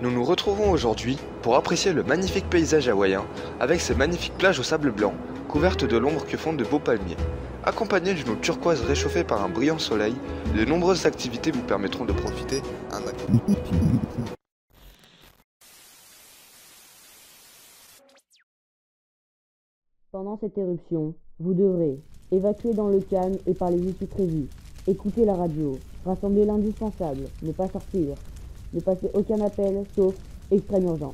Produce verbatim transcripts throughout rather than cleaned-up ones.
Nous nous retrouvons aujourd'hui pour apprécier le magnifique paysage hawaïen avec ses magnifiques plages au sable blanc, couvertes de l'ombre que font de beaux palmiers. Accompagnées d'une eau turquoise réchauffée par un brillant soleil, de nombreuses activités vous permettront de profiter un maximum. Pendant cette éruption, vous devrez évacuer dans le calme et par les issues prévues, écouter la radio, rassembler l'indispensable, ne pas sortir, ne passer aucun appel sauf extrême urgence.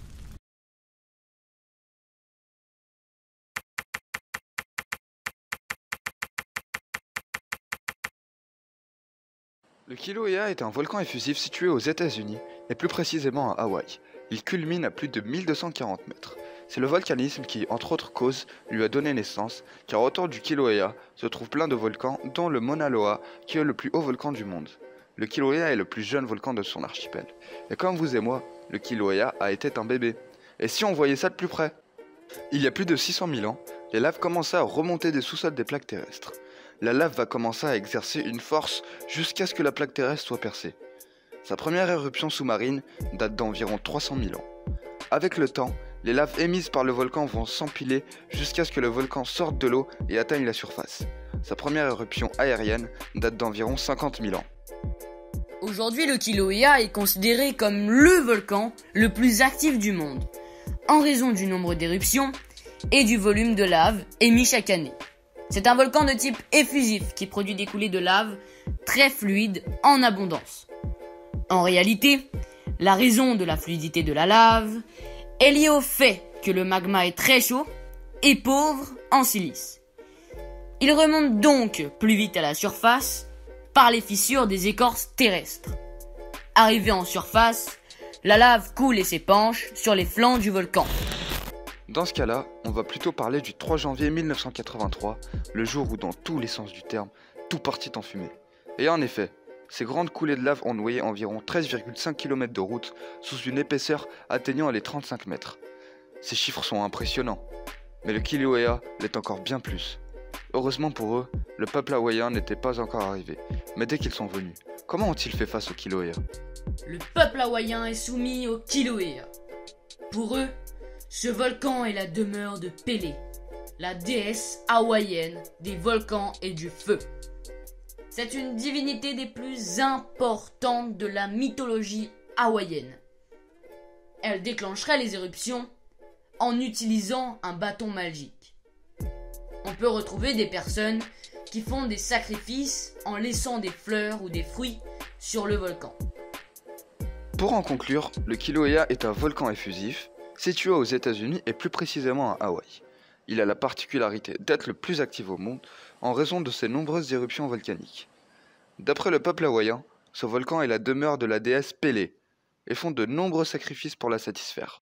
Le Kilauea est un volcan effusif situé aux États-Unis et plus précisément à Hawaï. Il culmine à plus de mille deux cent quarante mètres. C'est le volcanisme qui, entre autres causes, lui a donné naissance, car autour du Kilauea se trouve plein de volcans, dont le Mauna Loa, qui est le plus haut volcan du monde. Le Kilauea est le plus jeune volcan de son archipel. Et comme vous et moi, le Kilauea a été un bébé. Et si on voyait ça de plus près? Il y a plus de six cent mille ans, les laves commençaient à remonter des sous-sols des plaques terrestres. La lave va commencer à exercer une force jusqu'à ce que la plaque terrestre soit percée. Sa première éruption sous-marine date d'environ trois cent mille ans. Avec le temps, les laves émises par le volcan vont s'empiler jusqu'à ce que le volcan sorte de l'eau et atteigne la surface. Sa première éruption aérienne date d'environ cinquante mille ans. Aujourd'hui, le Kilauea est considéré comme le volcan le plus actif du monde, en raison du nombre d'éruptions et du volume de lave émis chaque année. C'est un volcan de type effusif qui produit des coulées de lave très fluides en abondance. En réalité, la raison de la fluidité de la lave est liée au fait que le magma est très chaud et pauvre en silice. Il remonte donc plus vite à la surface par les fissures des écorces terrestres. Arrivé en surface, la lave coule et s'épanche sur les flancs du volcan. Dans ce cas-là, on va plutôt parler du trois janvier mille neuf cent quatre-vingt-trois, le jour où dans tous les sens du terme, tout partit en fumée. Et en effet, ces grandes coulées de lave ont noyé environ treize virgule cinq kilomètres de route sous une épaisseur atteignant les trente-cinq mètres. Ces chiffres sont impressionnants, mais le Kilauea l'est encore bien plus. Heureusement pour eux, le peuple hawaïen n'était pas encore arrivé, mais dès qu'ils sont venus, comment ont-ils fait face au Kilauea? Le peuple hawaïen est soumis au Kilauea. Pour eux, ce volcan est la demeure de Pélé, la déesse hawaïenne des volcans et du feu. C'est une divinité des plus importantes de la mythologie hawaïenne. Elle déclencherait les éruptions en utilisant un bâton magique. On peut retrouver des personnes qui font des sacrifices en laissant des fleurs ou des fruits sur le volcan. Pour en conclure, le Kilauea est un volcan effusif situé aux États-Unis et plus précisément à Hawaï. Il a la particularité d'être le plus actif au monde en raison de ses nombreuses éruptions volcaniques. D'après le peuple hawaïen, ce volcan est la demeure de la déesse Pélé et font de nombreux sacrifices pour la satisfaire.